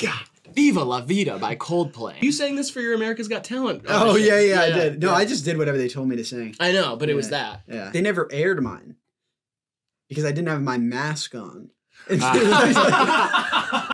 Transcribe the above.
God. Viva La Vida by Coldplay. You sang this for your America's Got Talent. Oh, yeah, I did. No, I just did whatever they told me to sing. I know, but it was that. Yeah. They never aired mine because I didn't have my mask on.